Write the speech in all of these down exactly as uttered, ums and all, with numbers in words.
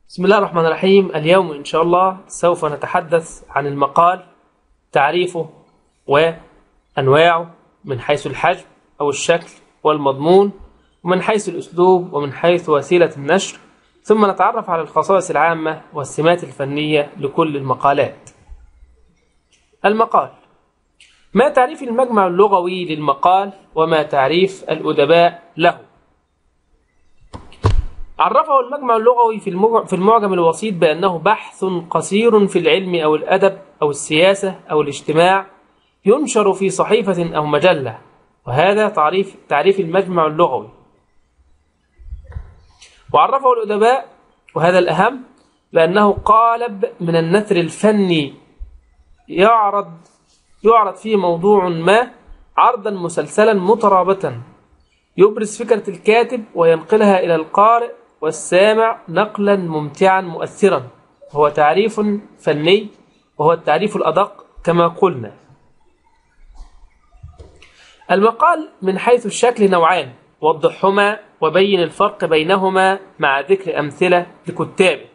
بسم الله الرحمن الرحيم. اليوم إن شاء الله سوف نتحدث عن المقال، تعريفه وأنواعه من حيث الحجم أو الشكل والمضمون، ومن حيث الأسلوب، ومن حيث وسيلة النشر، ثم نتعرف على الخصائص العامة والسمات الفنية لكل المقالات. المقال: ما تعريف المجمع اللغوي للمقال، وما تعريف الأدباء له؟ عرفه المجمع اللغوي في المعجم الوسيط بأنه بحث قصير في العلم أو الأدب أو السياسة أو الاجتماع ينشر في صحيفة أو مجلة، وهذا تعريف تعريف المجمع اللغوي. وعرفه الأدباء، وهذا الأهم، بأنه قالب من النثر الفني يعرض يعرض فيه موضوع ما عرضا مسلسلا مترابطا، يبرز فكرة الكاتب وينقلها إلى القارئ والسامع نقلا ممتعا مؤثرا. هو تعريف فني، وهو التعريف الأدق كما قلنا. المقال من حيث الشكل نوعان، وضحهما وبين الفرق بينهما مع ذكر أمثلة لكتابه.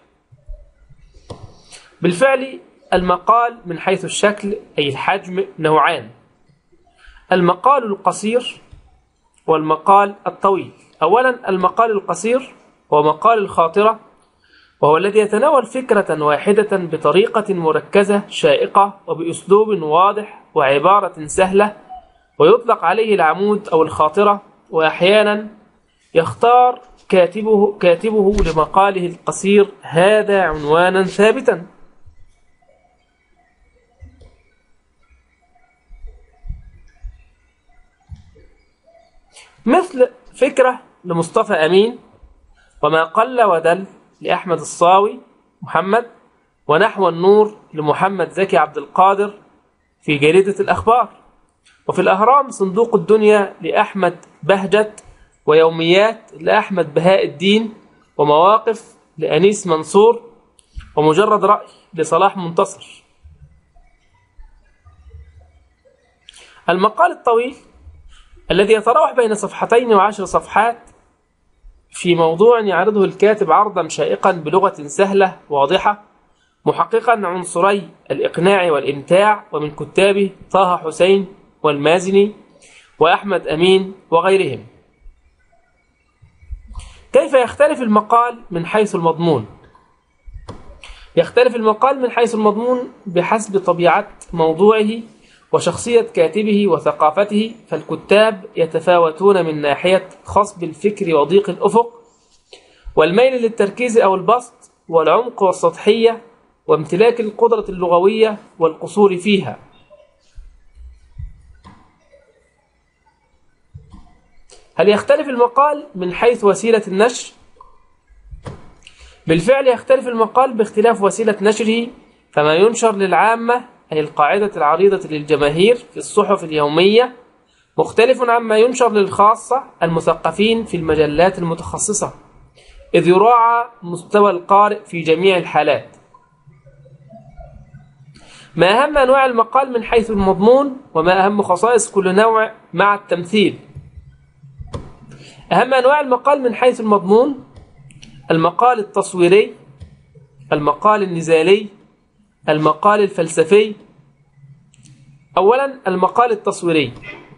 بالفعل المقال من حيث الشكل أي الحجم نوعان: المقال القصير والمقال الطويل. أولا، المقال القصير هو مقال الخاطرة، وهو الذي يتناول فكرة واحدة بطريقة مركزة شائقة وبأسلوب واضح وعبارة سهلة، ويطلق عليه العمود أو الخاطرة. وأحيانا يختار كاتبه, كاتبه لمقاله القصير هذا عنوانا ثابتا. مثل فكرة لمصطفى أمين، وما قل ودل لأحمد الصاوي محمد، ونحو النور لمحمد زكي عبد القادر في جريدة الأخبار، وفي الأهرام صندوق الدنيا لأحمد بهجت، ويوميات لأحمد بهاء الدين، ومواقف لأنيس منصور، ومجرد رأي لصلاح منتصر. المقال الطويل الذي يتراوح بين صفحتين وعشر صفحات في موضوع يعرضه الكاتب عرضا شائقا بلغة سهلة واضحة، محققا عنصري الإقناع والإمتاع، ومن كتابه طه حسين والمازني وأحمد أمين وغيرهم. كيف يختلف المقال من حيث المضمون؟ يختلف المقال من حيث المضمون بحسب طبيعة موضوعه وشخصية كاتبه وثقافته، فالكتاب يتفاوتون من ناحية خصب الفكر وضيق الأفق، والميل للتركيز أو البسط، والعمق والسطحية، وامتلاك القدرة اللغوية والقصور فيها. هل يختلف المقال من حيث وسيلة النشر؟ بالفعل يختلف المقال باختلاف وسيلة نشره، فما ينشر للعامة أي القاعدة العريضة للجماهير في الصحف اليومية مختلف عما ينشر للخاصة المثقفين في المجلات المتخصصة، إذ يراعى مستوى القارئ في جميع الحالات. ما أهم أنواع المقال من حيث المضمون، وما أهم خصائص كل نوع مع التمثيل. أهم أنواع المقال من حيث المضمون: المقال التصويري، المقال النزالي، المقال الفلسفي. أولا، المقال التصويري.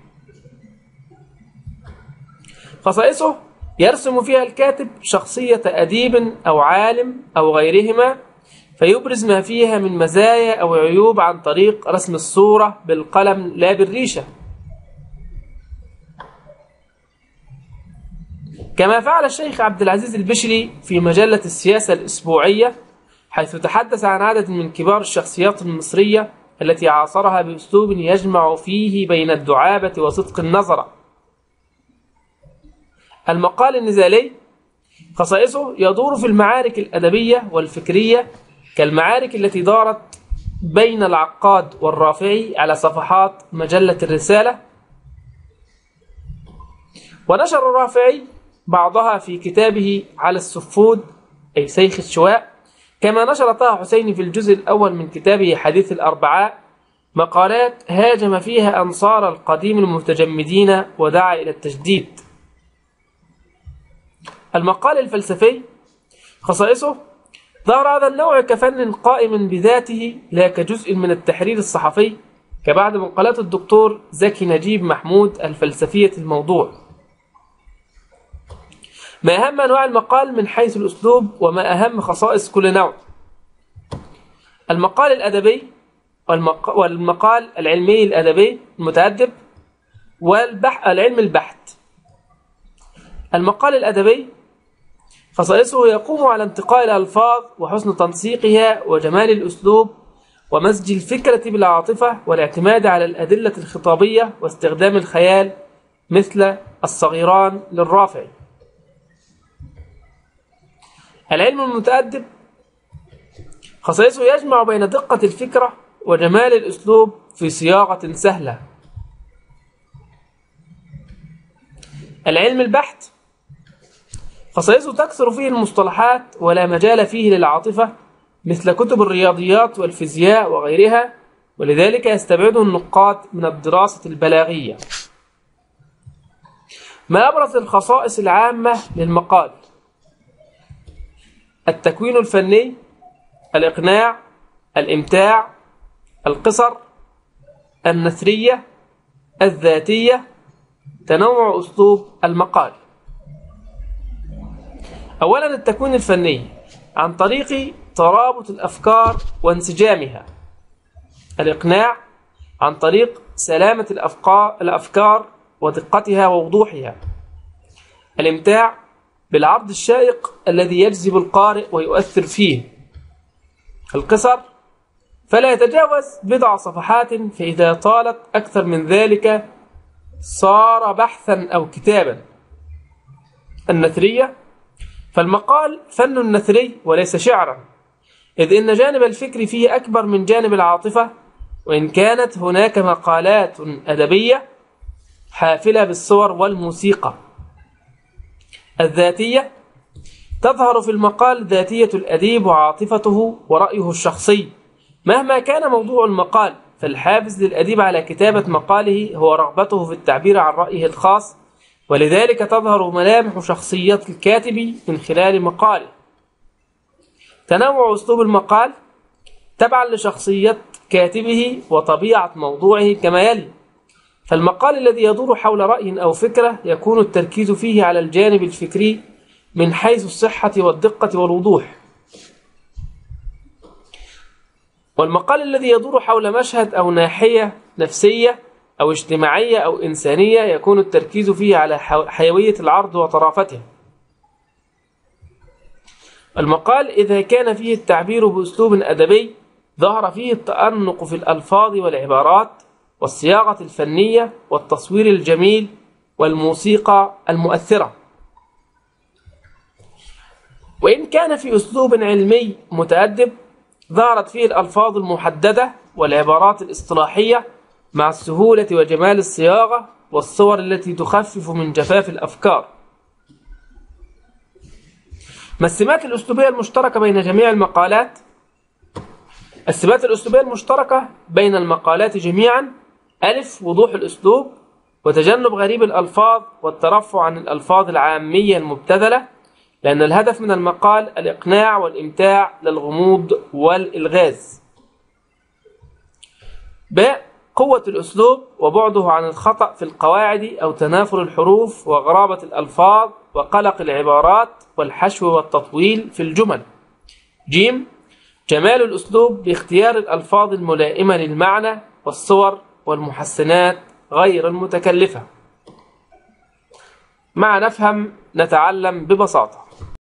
خصائصه: يرسم فيها الكاتب شخصية أديب أو عالم أو غيرهما، فيبرز ما فيها من مزايا أو عيوب عن طريق رسم الصورة بالقلم لا بالريشة، كما فعل الشيخ عبد العزيز البشري في مجلة السياسة الأسبوعية، حيث تحدث عن عدد من كبار الشخصيات المصرية التي عاصرها بأسلوب يجمع فيه بين الدعابة وصدق النظر. المقال النزالي. خصائصه: يدور في المعارك الأدبية والفكرية كالمعارك التي دارت بين العقاد والرافعي على صفحات مجلة الرسالة، ونشر الرافعي بعضها في كتابه على السفود أي سيخ الشواء، كما نشر طه حسين في الجزء الأول من كتابه حديث الأربعاء مقالات هاجم فيها أنصار القديم المتجمدين ودعا إلى التجديد. المقال الفلسفي. خصائصه: ظهر هذا النوع كفن قائم بذاته لا كجزء من التحرير الصحفي كبعض مقالات الدكتور زكي نجيب محمود الفلسفية الموضوع. ما أهم أنواع المقال من حيث الأسلوب وما أهم خصائص كل نوع. المقال الأدبي والمقال العلمي الأدبي المتأدب والعلم البحث. المقال الأدبي خصائصه يقوم على انتقاء الألفاظ وحسن تنسيقها وجمال الأسلوب ومزج الفكرة بالعاطفة والاعتماد على الأدلة الخطابية واستخدام الخيال مثل الصغيران للرافع. العلم المتأدب خصائصه يجمع بين دقة الفكرة وجمال الأسلوب في صياغة سهلة. العلم البحث خصائصه تكثر فيه المصطلحات ولا مجال فيه للعاطفة مثل كتب الرياضيات والفيزياء وغيرها، ولذلك يستبعده النقاد من الدراسة البلاغية. ما أبرز الخصائص العامة للمقال؟ التكوين الفني، الإقناع، الإمتاع، القصر، النثرية، الذاتية، تنوع أسلوب المقال. أولا التكوين الفني عن طريق ترابط الأفكار وانسجامها. الإقناع عن طريق سلامة الأفكار ودقتها ووضوحها. الإمتاع بالعرض الشائق الذي يجذب القارئ ويؤثر فيه. القصر فلا يتجاوز بضع صفحات، فإذا طالت أكثر من ذلك صار بحثا أو كتابا. النثرية فالمقال فن نثري وليس شعرا، إذ إن جانب الفكر فيه أكبر من جانب العاطفة، وإن كانت هناك مقالات أدبية حافلة بالصور والموسيقى. الذاتية تظهر في المقال ذاتية الأديب وعاطفته ورأيه الشخصي. مهما كان موضوع المقال فالحافز للأديب على كتابة مقاله هو رغبته في التعبير عن رأيه الخاص، ولذلك تظهر ملامح شخصية الكاتب من خلال مقاله. تنوع أسلوب المقال تبعا لشخصية كاتبه وطبيعة موضوعه كما يلي. فالمقال الذي يدور حول رأي أو فكرة يكون التركيز فيه على الجانب الفكري من حيث الصحة والدقة والوضوح. والمقال الذي يدور حول مشهد أو ناحية نفسية أو اجتماعية أو إنسانية يكون التركيز فيه على حيوية العرض وطرافته. المقال إذا كان فيه التعبير بأسلوب أدبي ظهر فيه التأنق في الألفاظ والعبارات والصياغة الفنية والتصوير الجميل والموسيقى المؤثرة. وإن كان في أسلوب علمي متأدب ظهرت فيه الألفاظ المحددة والعبارات الاصطلاحية مع السهولة وجمال الصياغة والصور التي تخفف من جفاف الأفكار. ما السمات الأسلوبية المشتركة بين جميع المقالات؟ السمات الأسلوبية المشتركة بين المقالات جميعا: ألف وضوح الأسلوب، وتجنب غريب الألفاظ والترفع عن الألفاظ العامية المبتذلة، لأن الهدف من المقال الإقناع والإمتاع للغموض والإلغاز. باء قوة الأسلوب وبعده عن الخطأ في القواعد أو تنافر الحروف وغرابة الألفاظ وقلق العبارات والحشو والتطويل في الجمل. جيم جمال الأسلوب باختيار الألفاظ الملائمة للمعنى والصور والمحسنات غير المتكلفة. مع نفهم نتعلم ببساطة.